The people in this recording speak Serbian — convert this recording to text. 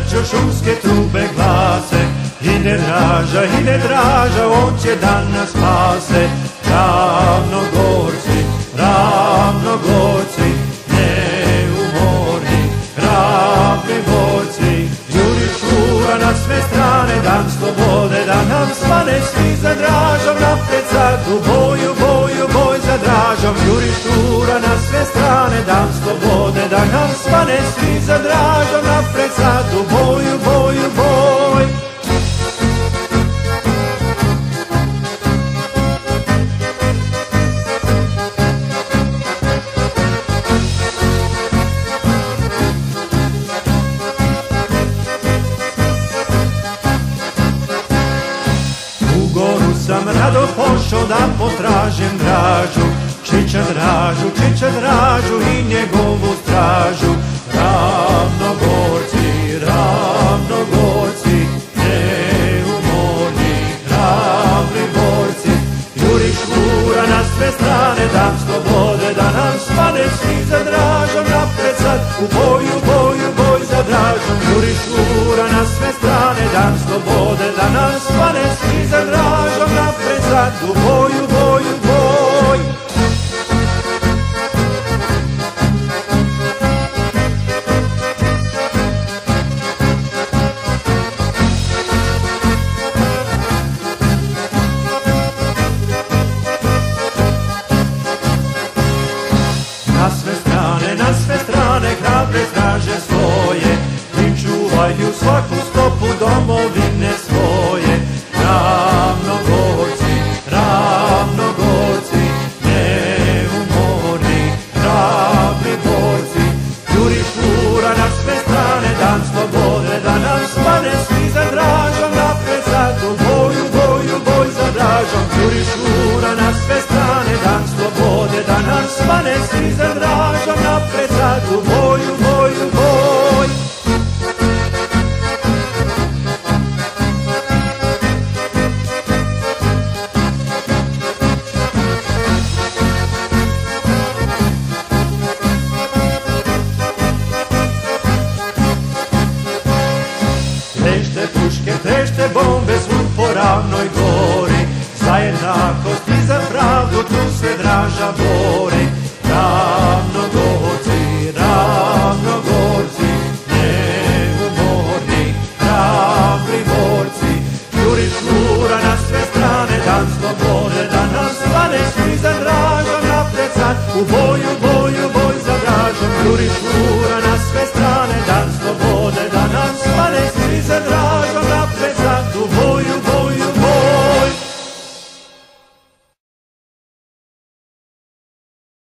braćo, šumske trube glase, ide draža, on će da nas spase. Ravnogorci, ravnogorci, neumorni, hrabri borci, juri šura na sve strane, dan slobode da nam svane, svi za Dražom napred sad, u boju, boj za Dražom, juri šura na sve strane, dan slobode da nam svane, svi za Dražom napred sad, u boju, boj. Sam rado pošao da potražim Dražu, Čiča Dražu i njegovu stražu. Ravnogorci, neumorni, hrabri borci, juri šura na sve strane, dan slobode da nam svane, svi za Dražom napred sad, u boju, boj za Dražom, juri šura na sve strane, dan slobode da nam svane, svi za Dražom napred sad, u boju, boj. Na sve strane hrabre straže svoje, i čuvaju svaku stopu domovine svoje. Ravnogorci, neumorni, hrabri borci, juri šura na sve strane, dan slobode da nam svane, svi za Dražom napred sad, u boju, boj za Dražom, juri šura na sve strane, dan slobode da nam svane, svi za Dražom napred sad, u boju, boj. Trešte puške, trešte bombe svud po Ravnoj gori, za jednakost i za pravdu tu se Draža bori. Ravnogorci, neumorni, hrabri borci, juri šura na sve strane, dan slobode da nam svane, svi za Dražom napred sad, u boju, boj za Dražom, juri šura na sve strane, dan slobode da